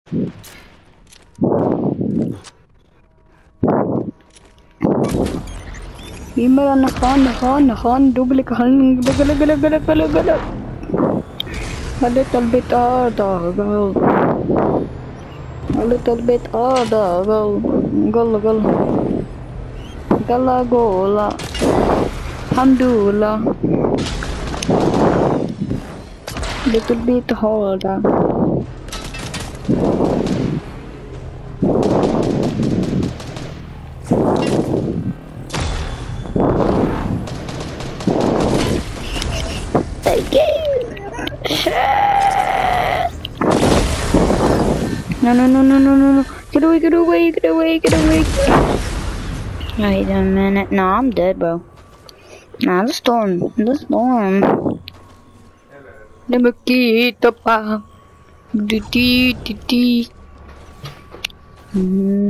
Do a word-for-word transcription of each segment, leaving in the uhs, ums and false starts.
Email na khan khan khan double khan gala gala gala gala gala. A little bit harder, go. A little bit harder, go. Gala gala. Gala gola. Hamdulillah. Little bit harder. No, no, no, no, no, no, no. Get away, get away, get away, get away. Wait a minute. No, I'm dead, bro. Nah, the storm. The storm. Let me get the power. Dee dee dee dee. Hmm.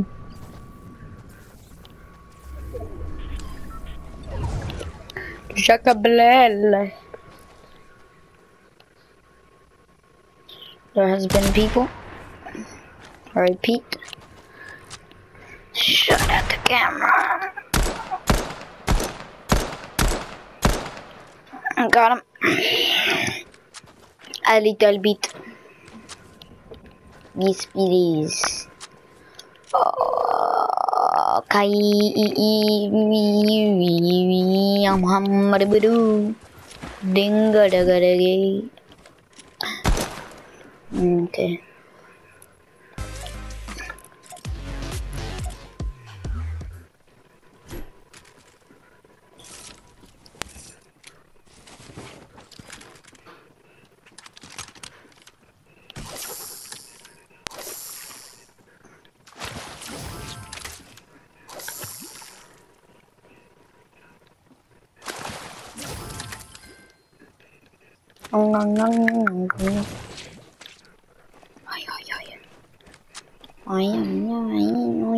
Jackablel. There has been people. I repeat. Shut out the camera. I got him. A little bit. Yes, please. Oh, Kai Muhammad Budu. Dinga daga dagi. Okay. Oh, no, no, no, no. Ay, ay, ay. Ay, ay, ay,